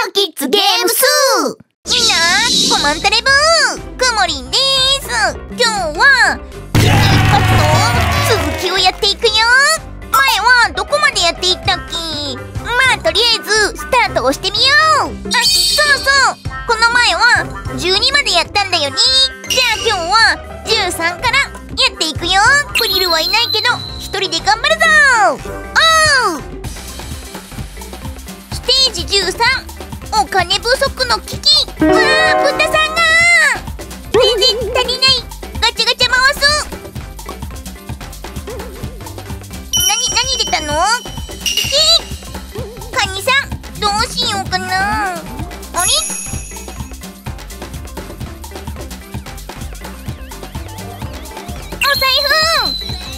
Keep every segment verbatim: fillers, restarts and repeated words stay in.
キッズゲームス。みんなコマンタレブーくもりんです。今日はパスの続きをやっていくよ。前はどこまでやっていったっけ。まあとりあえずスタートをしてみよう。あ、そうそう、この前はじゅうにまでやったんだよね。じゃあ今日はじゅうさんからやっていくよ。フリルはいないけど一人で頑張るぞ。おう、ステージじゅうさん、お金不足の危機。わあ、豚さんが全然足りない。ガチャガチャ回す。何何出たの。え、カニさんどうしようかな。あれ、お財布。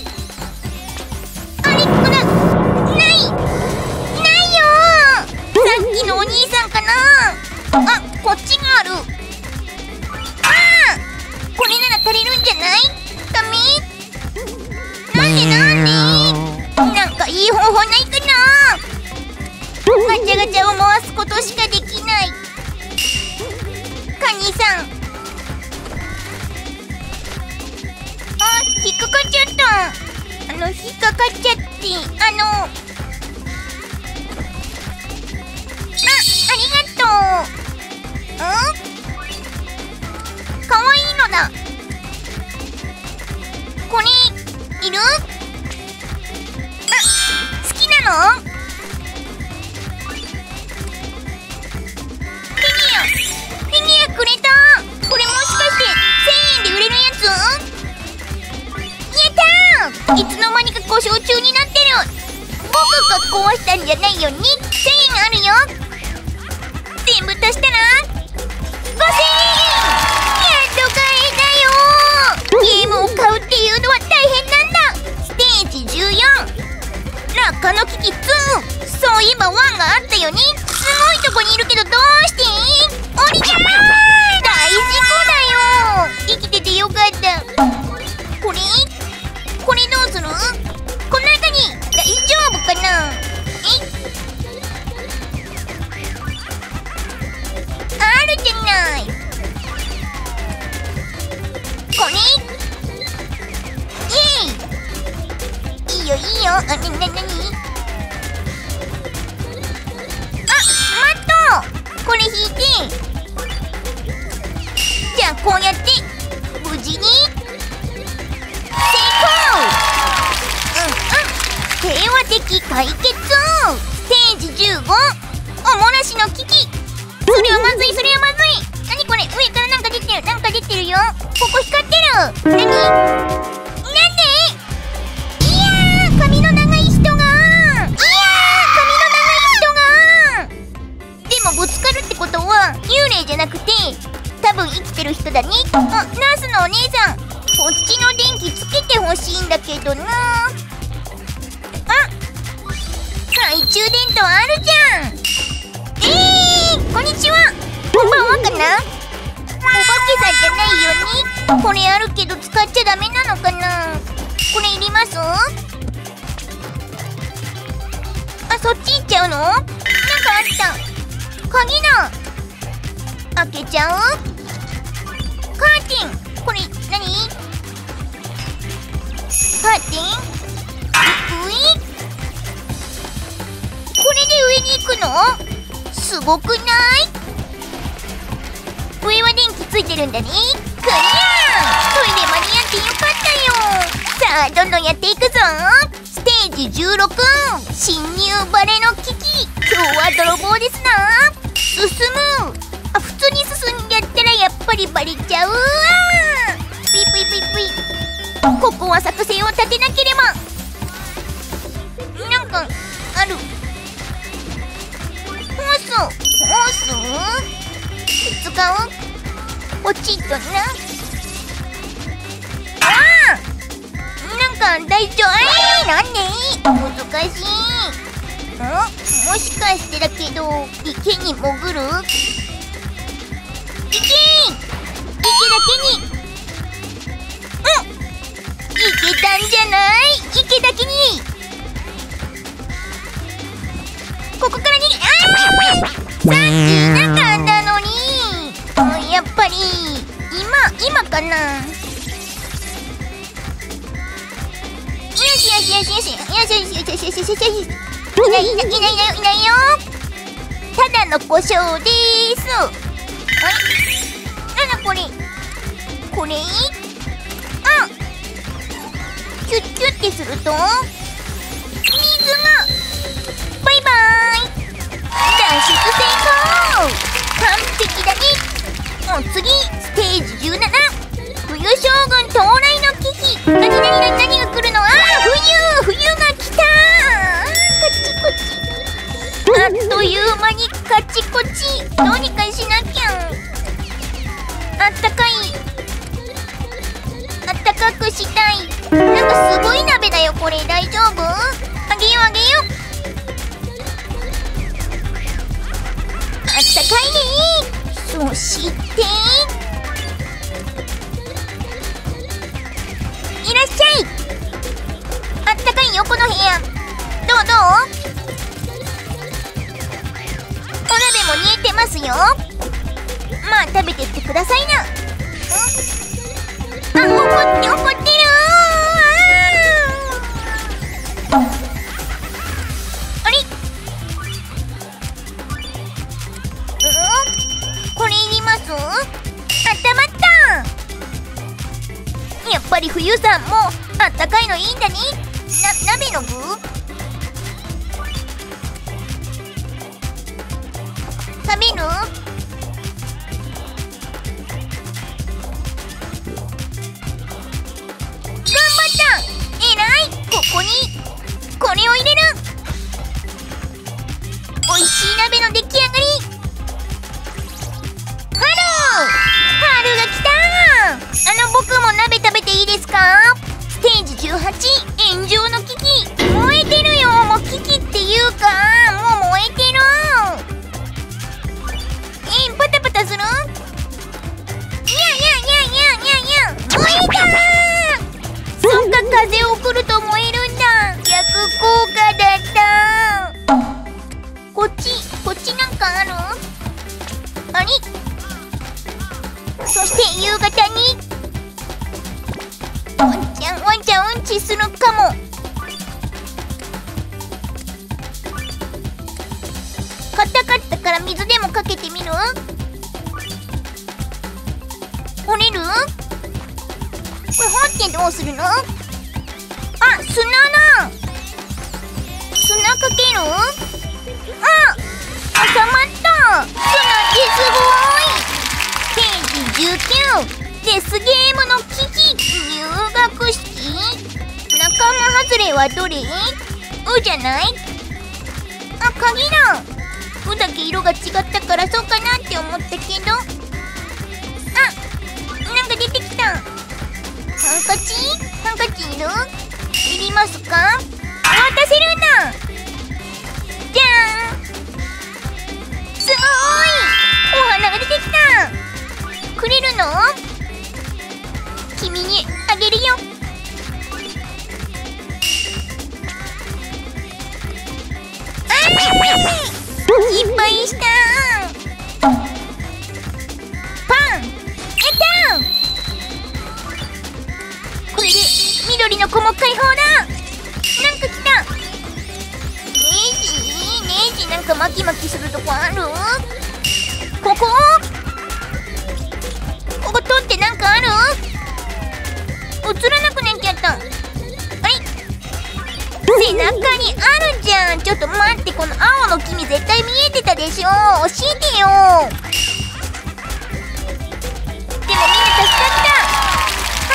あれ、これないないよ。さっきのお兄さんかな。あ、こっちがある。ああ、これなら足りるんじゃない。ダメ。なんでなんで。なんかいい方法ないかな。ガチャガチャを回すことしかできない。カニさん、あ、引っかかっちゃった。あの、引っかかっちゃって、あのあ、ありがとう。ん？かわいいのだ。これいる？あ、好きなの？フィギュア、フィギュアくれた。これもしかしてせんえんで売れるやつ？やったー。いつの間にか故障中になってる。僕が壊したんじゃないよね。せんえんあるよ。全部足したらごせんえん。やっと買えたよ。ゲームを買うっていうのは大変なんだ。ステージじゅうよん、落下の危機に。そういえばワンがあったよね。すごいとこにいるけどどうして降りちゃう。大事故だよ。生きててよかった。これこれどうする。この中に大丈夫かな。え、あるじゃない。これイエイ。いいよいいよ。あ、な、な、なに。あ、マット、これ引いて。じゃあこうやって無事に成功。うんうん、平和的解決。ステージじゅうご、おもらしの危機。それはまずい、それはまずい。なにこれ、上からなんか出てる、なんか出てるよ。ここ光ってる。なに、なんで。いやー、髪の長い人が。いやー、髪の長い人が。でもぶつかるってことは幽霊じゃなくて多分生きてる人だね。あ、ナースのお姉さん、こっちの電気つけてほしいんだけどな。あ、懐中電灯あるじゃん。えー、こんにちは。こんばんはかな。お化けさんじゃないよね。これあるけど使っちゃダメなのかな。これいります？あ、そっち行っちゃうの。なんかあった。鍵だ。開けちゃう。カーテン、これ何？カーテン、上？これで上に行くの？すごくない？上は電気ついてるんだね。クリア。トイレ間に合ってよかったよ。さあどんどんやっていくぞ。ステージじゅうろく、侵入バレの危機。今日は泥棒ですな。進む。あ、普通に進んじゃったらやっぱりバレちゃうわ。ピイピイピイピイ。ここは作戦を立てなければ。なんかある。ホース、ホース使う。ポチッとな。あー、なんか大丈夫。えー、なんで難しい。ん、もしかしてだけど池に潜る。池、池だけに。うん、いけたんじゃない。池だけに。ここから逃げ。あーさっきいなかったのに。うん、やっぱり今今かな。よしよしよしよしよしよしよしよしよしよしよし。いないいないいないいないよいないよ。ただの故障でーす。あれなんだこれこれ。あ、キュッキュッてすると水が。バイバーイ。脱出成功。完璧だね。お次ステージじゅうなな、冬将軍到来の危機。何何何何が来るの。あー、冬冬が来たー。あー、カチコチ。あっという間にカチコチ。どうにかしなきゃ。あったかい、あったかくしたい。なんかすごい鍋だよこれ。大丈夫？あげようあげよう。あったかいね。そしていらっしゃい。あったかいよこの部屋。どうどう？お鍋も煮えてますよ。まあ食べてってくださいな。あ、怒って怒ってるー。あれ？これいります？あったまった。やっぱり冬さんもあったかいのいいんだね。な、鍋の具？食べる？ここにこれを入れる。おいしい鍋の出来上がり。春春が来たー。あの僕も鍋食べていいですか？ステージじゅうはち、炎上の危機。燃えてるよ。もう危機っていうかもう燃えてる。え、パタパタする？にゃにゃにゃにゃにゃにゃ。燃えたー。そっか、風を送ると燃えるんだ。逆効果だった。こっちこっちなんかある？あれ？そして夕方にワンちゃんワンちゃんうんちするかも。硬かったから水でもかけてみる？折れる？これ掘ってどうするの？あ、砂だ。砂かける？あ、収まった。砂ってすごい。ステージじゅうきゅう、デスゲームの危機。入学式？仲間外れはどれ？うじゃない？あ、鍵だ。うだけ色が違ったからそうかなって思ったけど。あ、なんか出てきた。ハンカチ？ハンカチいる？いりますか？渡せるんだ。じゃーん。すごーい。お花が出てきた。くれるの？君にあげるよ。あー！失敗したー。パン！えたん！これで緑の子も解放だ。なんか来た。ネジネジなんかマキマキするとこある？ここここ取ってなんかある？映らなくなっちゃった。あれ？背中にあるじゃん。ちょっと待って、この青の君絶対見えてたでしょ。教えてよ。でもみんな助かった。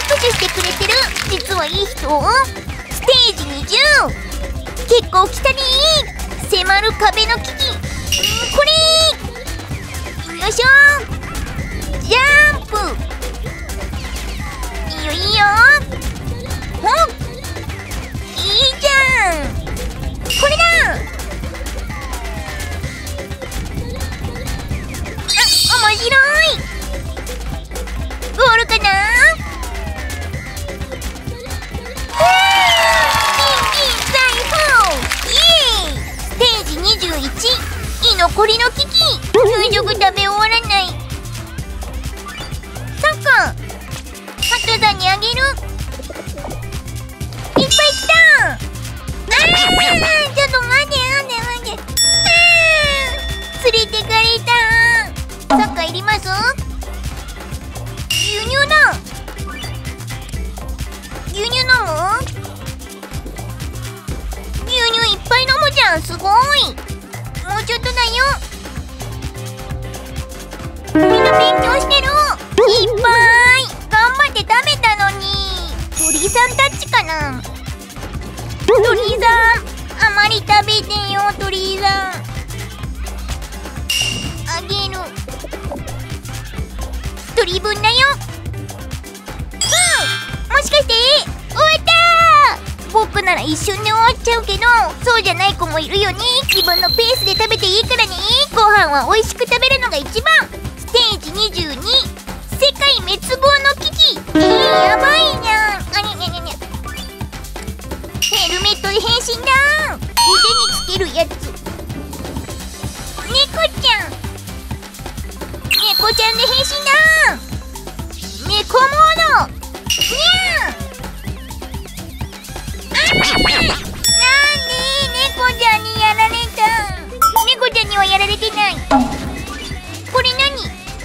拍手してくれてる。実はいい人。ステージにじゅう、結構来たね。迫る壁の危機。これよいしょ。ジャンプ。いいよいいよ。ほっ、いいじゃん。これだ。あ、面白い。ゴールかな。居残りの危機。 牛乳だ。牛乳飲む？牛乳いっぱい飲むじゃん。すごい。もうちょっとだよ。みんな勉強してる。いっぱい頑張って食べたのに。鳥さんたちかな。鳥さんあまり食べてよ。鳥さんあげる。一人分だよ。うん、もしかして終わったー。僕なら一瞬で終わっちゃうけど、そうじゃない子もいるよね。自分のペースで食べていいからね。ご飯は美味しく食べるのが一番。ステージにじゅうに、世界滅亡の危機。えー、やばいじゃん。あにゃにゃにゃにゃ。ヘルメットで変身だ。腕につけるやつ。猫ちゃん猫ちゃんで変身だ。猫モード。にゃー。あー、なんで猫ちゃんにやられた。猫ちゃんにはやられてない。これ何？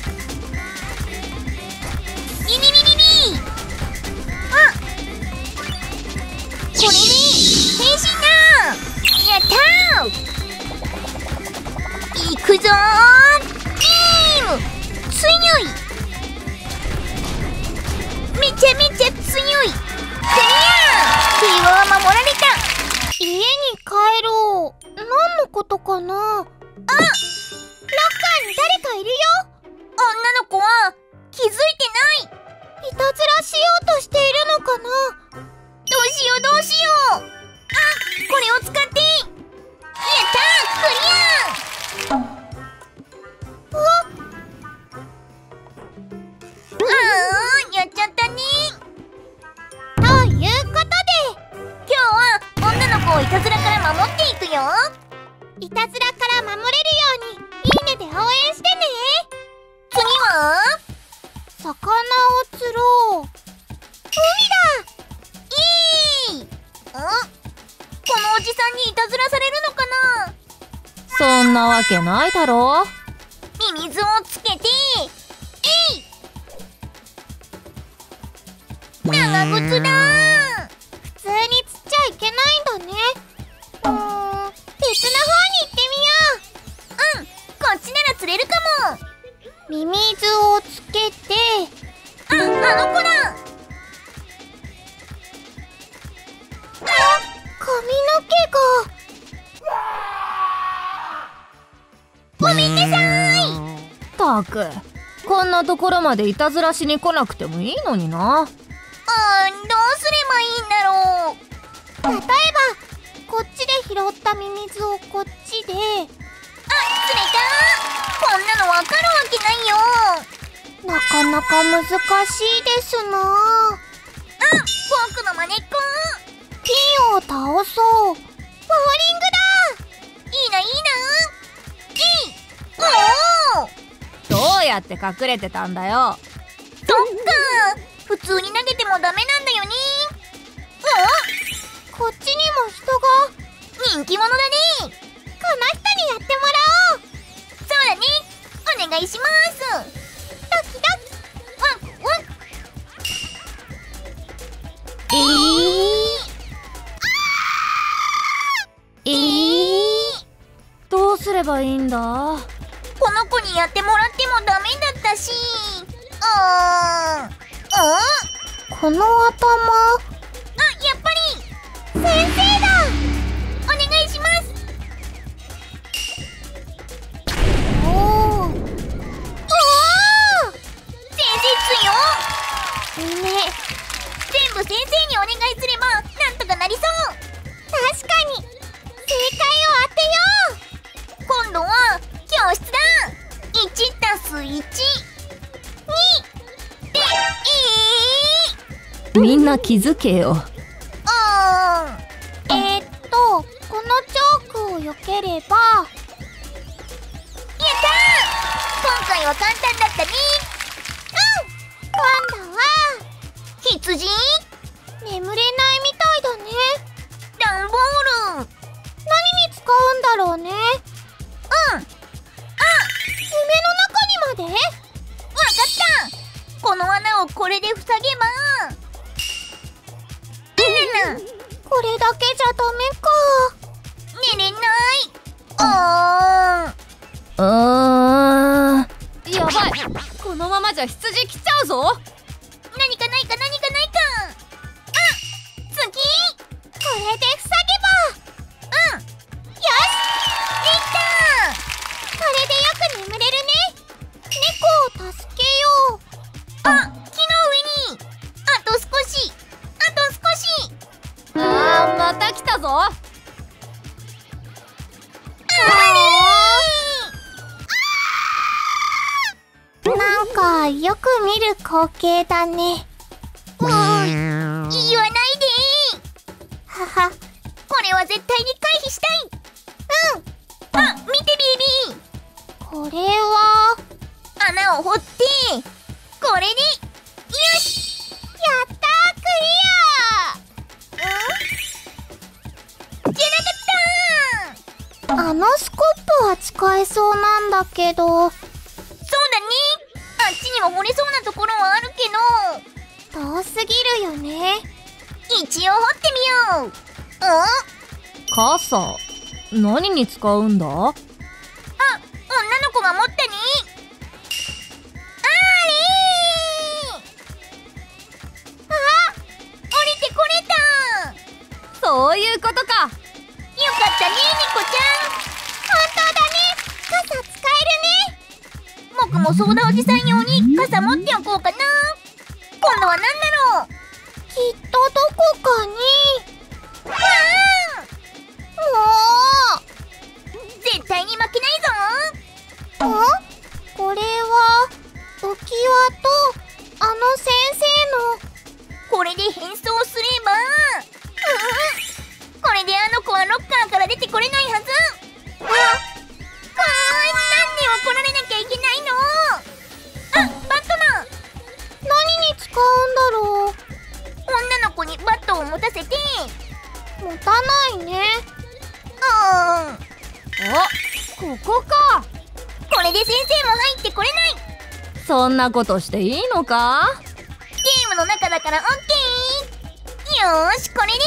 ビビビビビ。あ、これで変身だ。やったー。いくぞー。ビーム強い。めちゃめちゃ強い。クリア。平和は守られた。家に帰ろう。何のことかな。あ、ロッカーに誰かいるよ。女の子は気づいてない。いたずらしようとしているのかな。どうしようどうしよう。あ、これを使って。やったー、クリア。うわっ、あー、やっちゃったね。ということで、今日は女の子をいたずらから守っていくよ。いたずらから守れるようにいいねで応援してね。次は魚を釣ろう。海だ。いい。あ、このおじさんにいたずらされるのかな。 そんなわけないだろう。 ミミズをつけて、えい。長靴だ。普通に釣っちゃいけないんだね。うーん、別の方に行ってみよう。うん、こっちなら釣れるかも。ミミズをつけて、あ、あの子だ。あ、髪の毛が。ごめんなさい。 たく、こんなところまでいたずらしに来なくてもいいのにな。 あー、どうすればいいんだろう。例えばこっちで拾ったミミズをこっちで。あ、釣れた。こんなのわかるわけないよ。なかなか難しいですな。あ、僕のまねっこ。ピンを倒そう。ボーリングだ。いいないいな。いい。おお、 どうやって隠れてたんだよ。 そっか、普通に投げてもダメなんだよね。あ、こっちにも人が。人気者だね。この人にやってもらおう。そうだね、お願いします。ドキドキ。ワンワン。 えー、えー、どうすればいいんだ。 この子にやってもらってもダメだったし。あー、あ、この頭。あ、やっぱり先生だ。お願いします。おお、おお、先生強っ。ね、全部先生にお願いすればなんとかなりそう。確かに、正解を当てよう。今度は教室だ。いちたすいち、にで、えー、 みんな気づけよ。 あー、えー、っとこのチョークを避ければ。やったー、今回は簡単だったね。うん、今度は羊。眠れないみたいだね。ダンボール。何に使うんだろうね。うん、あ、夢の中にまで。 で塞げば。あらら、 これだけじゃダメか。 寝れない。あうーん、やばい、このままじゃ羊来ちゃうぞ。 ー、何かないか何かないか。あ、次。 これで塞うん、よし、できた。 げば、これでよく眠れるね。猫を助けよう。 あ、木の上に。あと少し、あと少し。 あー、また来たぞ。 なんかよく見る光景だね。 もう言わないで。 はは。 これは絶対に回避したい。うん。あ、見てビビー。 これは穴を掘ってこれでよし。 やったー、クリア。 うん？じゃなかったー。 あのスコップは使えそうなんだけど。 そうだね。あっちにも掘れそうなところはあるけ遠すぎるよね。 ど、一応掘ってみよう。うん？ 傘、何に使うんだ？ あ、女の子が持ったね。あれー。あ、降りてこれた。 そういうことか。 よかったね、ニコちゃん。 本当だね。傘使えるね。 僕もソーダおじさん用に傘持っておこうかな。今度は何だろう。 きっとどこかに。 わもー、絶対に負けないぞ。 う。ん？これは浮き輪とあの先生の。 これで変装すれば、うん、これであの子はロッカーから出てこれないはず。あ、あー、なんで怒られなきゃいけないの。あ、バットだ。 何に使うんだろう。 女の子にバットを持たせて。 持たないね。 うん、 お、ここか。 これで先生も入ってこれない。 そんなことしていいのか？ ゲームの中だからオッケー。よーし、これで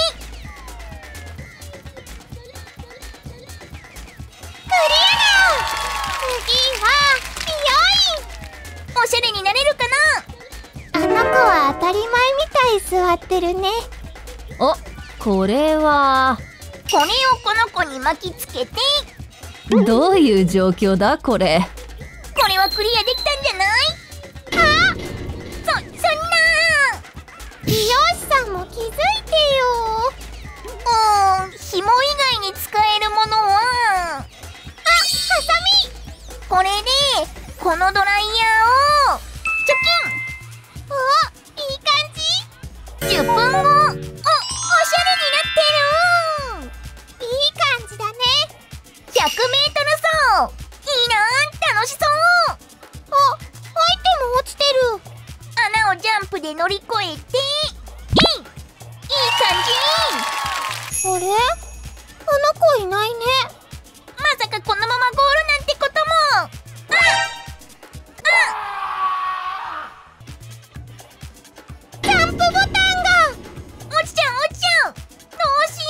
クリアだ。次は美容院。 おしゃれになれるかあの子は当たり前みたい座ってるね。 お、これはな。これをこの子に巻きつけて。 どういう状況だこれ？ これはクリアできたんじゃない？あ、そ、そんな。 美容師さんも気づいてよ。 うーん、紐以外に使えるものは、あ、ハサミ。これでこのドライヤーをチョお、いい感じ。 キン。じゅっぷんご。お、おしゃれになってる。 いい感じだね。 ひゃくメートル走。いいな、楽しそう。 あ、アイテム落ちてる。 穴をジャンプで乗り越えて、えい、いい感じ。 あれ？あの子いないね。 まさかこのままゴールなんてことも。ああ、 ジャンプボタンが落ちちゃう落ちちゃう。どうし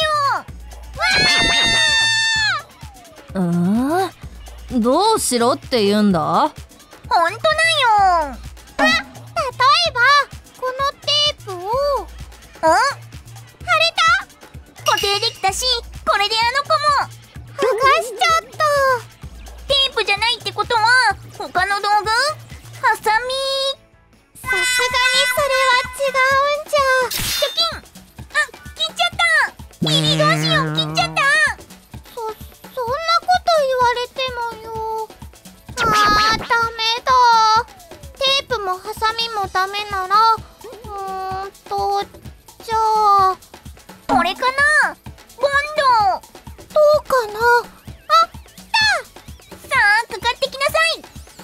よう。わうーん、どうしろって言うんだ？ ー、ほんとだよ。 あ、例えばこのテープを。 うん？ 貼れた。 固定できたし、これであの子も。 剥がしちゃった。 テープじゃないってことは他の道具？ハサミ。 さすがにそれは違うんじゃ。 チョキン。あ、切っちゃった。ビリどうしよう、切っちゃった。 そ、そんなこと言われてもよ。あー、ダメだ。テープもハサミもダメなら、うーんと、じゃあこれかな、ボンド。 どうかな。あ、来た。 さあ、かかってきなさい。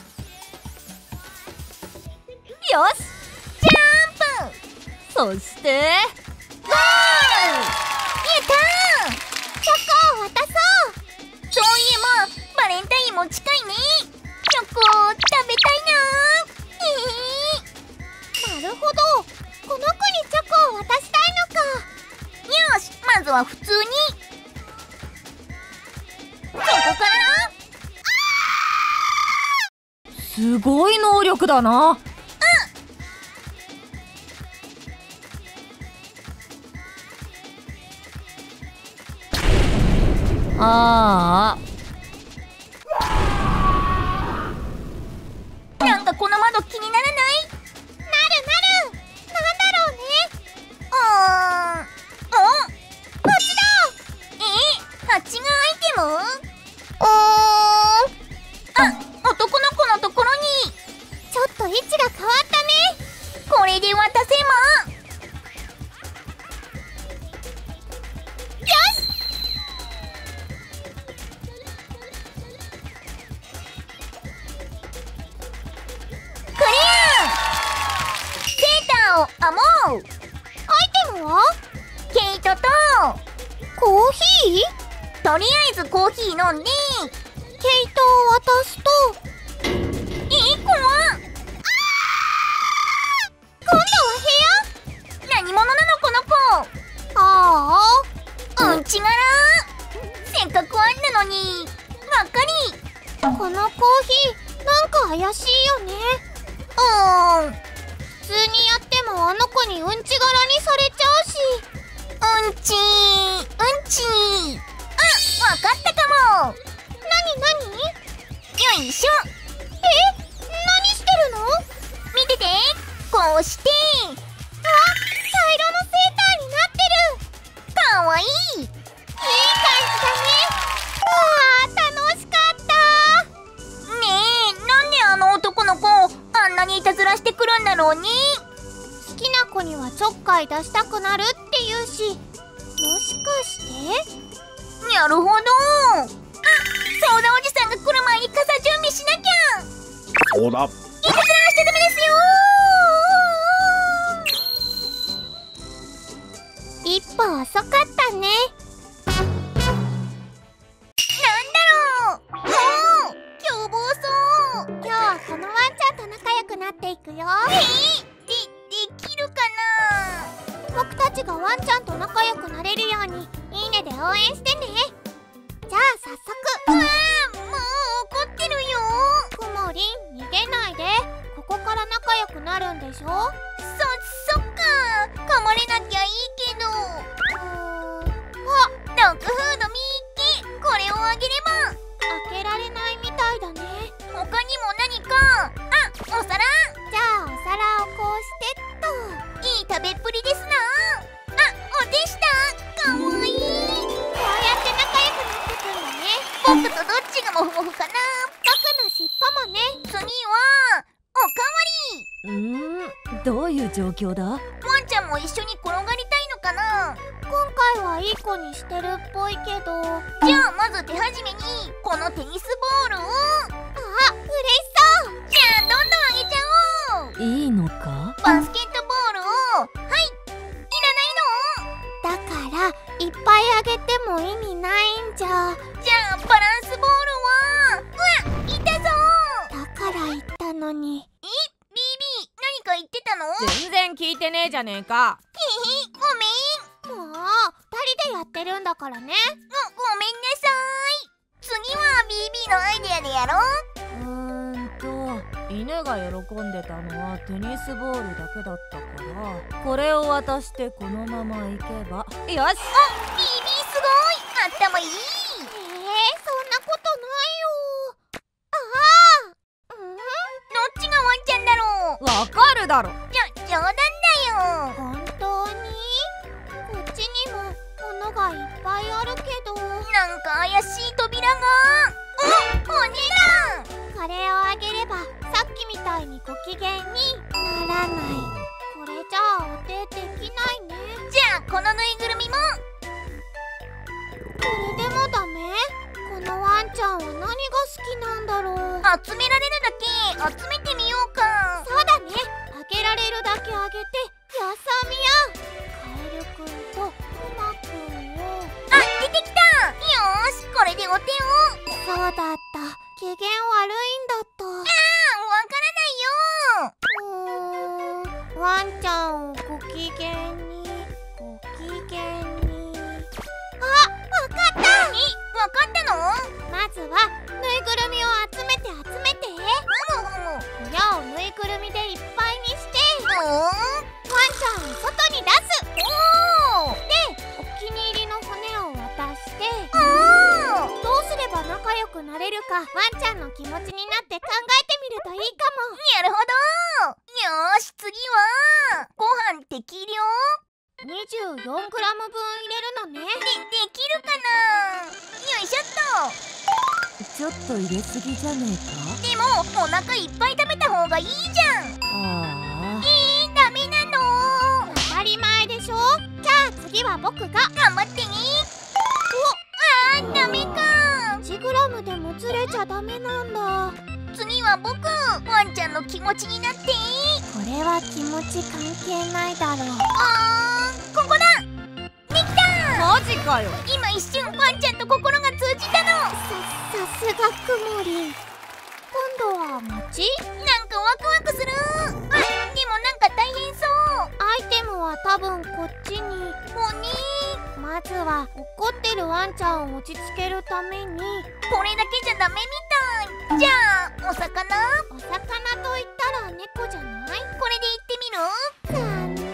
よし、 ジャンプ。 そしてゴール。やったー。 チョコを渡そう。 そういえばバレンタインも近いね。チョコ食べたいなー。 なるほど。 すごい能力だな。ああ、なんかこの窓気にならない？ なるなる。なんだろうね。 うーん、お、 こっちだ。 え、ハチがアイテム？ うーん、 あ、男の子のところに。 ちょっと位置が変わったね。 これで渡せま。 よし。 クリア。セーターを編もう。 アイテムは？ ケイトとコーヒー？ とりあえずコーヒー飲んで。 ケイトを渡すと。 えー、怖っ。 今度は部屋？ 何者なのこの子。 ああ、 うんちがら。せっかくあんなのにがっかり。 このコーヒーなんか怪しいよね。 うーん、 普通にやってもあの子にうんち柄にされちゃうし。 うんちうんち。あ、わかったかも。 なになに？ よいしょ。 え？何してるの？ 見てて。こうして。 あ、茶色のセーターになってる。 かわいい。 いい感じだね。あー、楽しかったねえ、なんであの男の子あんなにいたずらしてくるんだろうね。 好きな子にはちょっかい出したくなるって言うし、もしかして？ なるほど。あ、ソーダおじさんが来る前に傘準備しなきゃ。 そうだ。 いたずらしちゃダメですよ。 一歩遅かったね。 なんだろう。もう凶暴そう。 今日はこのワンちゃんと仲良くなっていくよ。 えー、で、できるかな。 僕たちがワンちゃんと仲良くなれるようにいいねで応援してね。じゃあ早速。 うわー、もう怒ってるよ。 くもりん、逃げないで。ここから仲良くなるんでしょ？ そ、そっか。噛まれなきゃいいけど。 うーん、あ、 ドッグフードみーき。これをあげれば。 開けられないみたいだね。 他にも何か。あ、お皿。 じゃあお皿をこうしてっと。 いい食べっぷりですな。あ、お手下。かわいい。 こうやって仲良くなってくんだね。 僕とどっちがモフモフかな。 僕の尻尾もね。 次はおかわり。 うーん、どういう状況だ？ ワンちゃんも一緒に転がりたいのかな。 今回はいい子にしてるっぽいけど。あ、 じゃあまず手始めにこのテニスボールを。 嬉しそう。 じゃあどんどんあげちゃおう。 いいのか？ バスケットボールを。はい、いらないの。 だからいっぱいあげても意味ないんじゃ。 じゃあバランスボールは。うわ、いたぞ。 だから言ったのに。 え、ビービー何か言ってたの？ 全然聞いてねえじゃねえか。 へへ、ごめん。 もうふたりでやってるんだからね。 ご、ごめんなさい。次はビービーのアイデアでやろう。 うーんと、犬が喜んでたのはテニスボールだけだったから、これを渡してこのまま行けばよし。 あ、ビービーすごい。頭いい。 えー、そんなことないよ。ああ、うん、 どっちがワンちゃんだろう。 わかるだろ。 じょ、冗談だよ。 本当に？こっちにも物がいっぱいあるけど。 なんか怪しい扉が。お、お値段。 これをあげればさっきみたいにご機嫌にならない。これじゃあお手できないね。 じゃあこのぬいぐるみも。 これでもダメ？このワンちゃんは何が好きなんだろう。 集められるだけ集めてみようか。 そうだね。あげられるだけあげてやさみや。カエルくんとクマくんを。 あ、出てきた。よーし、これでお手を。 そうだった。機嫌悪いんだった。 あー、わからないよ。 うーん、ワンちゃんをご機嫌に、ご機嫌に。あ、わかった。 え、わかったの？ まずはぬいぐるみを集めて集めて。 ふむふむ。 なるほど。よーし、次はご飯適量。 にじゅうよんグラムぶん入れるのね。 で、できるかな。よいしょっと。 ちょっと入れすぎじゃねでもお腹いっぱい食べた方がいいじゃん。 えか。ああ、 えー、ダメなの。 当たり前でしょ。じゃあ次は僕が。 頑張ってね。お、あー、ダメか。 いちグラムでもずれちゃダメなんだ。 次は僕。ワンちゃんの気持ちになって。 これは気持ち関係ないだろう。 あー、ここだ。できた。 マジかよ。 今一瞬ワンちゃんと心が通じたの。 さ、さすがくもりん。今度は餅？ なんかワクワクする。あ、でもなんか大変そう。 アイテムは多分こっちに。 おにまずは怒ってるワンちゃんを落ち着けるために。 これだけじゃダメみたい。じゃあお魚。 お魚と言ったら猫じゃない？ これで行ってみる。 残念。 うーん。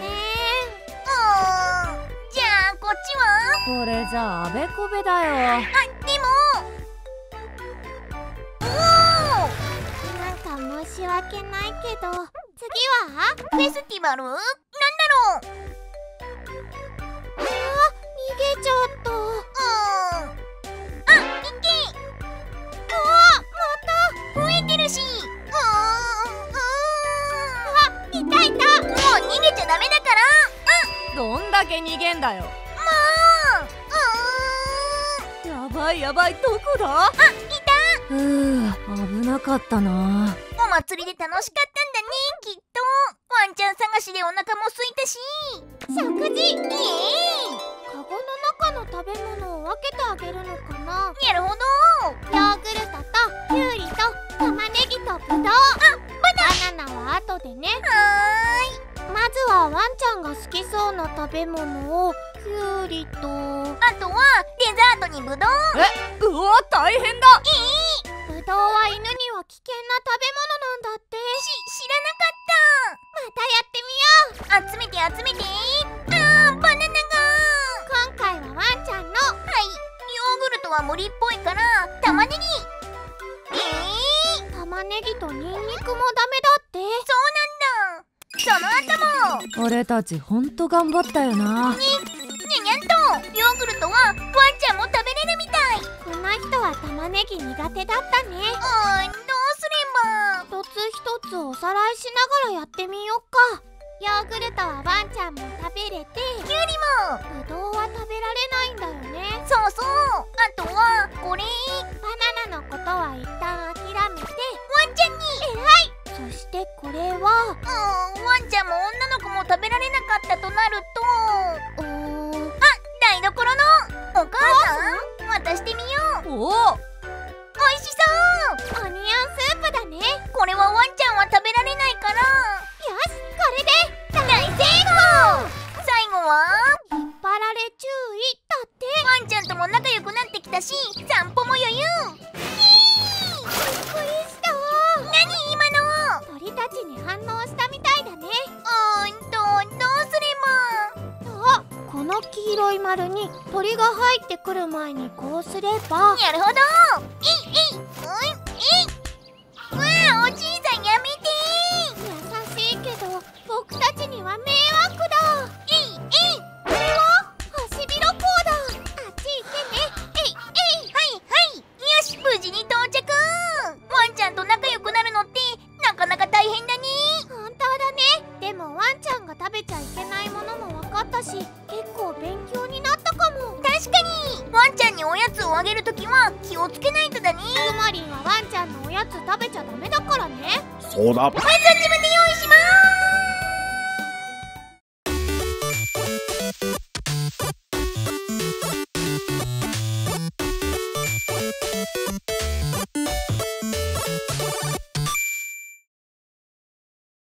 じゃあこっちは。 これじゃあべこべだよ。 あ、でもおー、 なんか申し訳ないけど。次はフェスティバル。なんだろう。 あー、逃げちゃった。 うーん。あ、いけ。 あ増えてるし。うーん。うーん。 ー、また。あ、いたいた。 もう逃げちゃダメだから。 どんだけ逃げんだよ。 もう。うーん。 やばいやばい、どこだ。 あ、いた。 ふう、危なかったな。 お祭りで楽しかったんだね、きっと。ワンちゃん探しでお腹も空いたし。 食事。 イエーイ。 カゴの中の食べ物を分けてあげるのかな。 なるほど。 ヨーグルトとキュウリと玉ねぎとブドウ。あ、バナナは後でね。 はまずはワンちゃんが好きそうな食べ物を。キュウリと。 ーい。あとはデザートにブドウ。 え、うわ、大変だ。 ブドウは犬には危険な食べ物なんだって。 し、知らまたやってみよう。 なかった。集めて集めて。あー、バナナが。 今回はワンちゃんの。 はい。ヨーグルトは無理っぽいから玉ねぎ。えー、 玉ねぎとニンニクもダメだって。 そうなんだ。その後も。 俺たちほんと頑張ったよな。 ね、にゃんと。ヨーグルトはワンちゃんも食べれるみたい。 この人は玉ねぎ苦手だったね。 うーん、どうすれば。 一つ一つおさらいしながらやってみようか。ヨーグルトはワンちゃんも食べれて、 キュウリも。 ブドウは食べられないんだよね。 そうそう。あとはこれ。 バナナのことは一旦諦めて、 ワンちゃんに。 そしてこれは。 うーん、ワンちゃんも女の子も食べられなかったとなると。 うーん。 台所のお母さん。渡してみよう。 おお、 おいしそう。 オニオンスープだね。よし、 これはワンちゃんは食べられないから。 これで大成功。最後は引っ張られ注意だって。 ワンちゃんとも仲良くなってきたし、散歩も余裕。 びっくりした。 何今の。 鳥たちに反応したみたいだね。 うーんと、どうすれば。 あ、この黄色い丸に鳥が入ってくる前にこうすれば。 なるほど。えいえい、うん、えい。わあ、おじいさんやめて。 優しいけど僕たちには迷惑だ。 えいえい。 これはハシビロコウだ。あっち行ってね。 えいえい。はいはい。よし、無事に到着。ワンちゃんと仲良くなるのってなかなか大変だね。 本当だね。でもワンちゃんが食べちゃいけないものも分かったし、結構勉強になったかも。 確かに。ワンちゃんにおやつをあげるときは気をつけないとだね。 くまりんはワンちゃんのおやつ食べちゃダメだからね。 そうだ。 まずは自分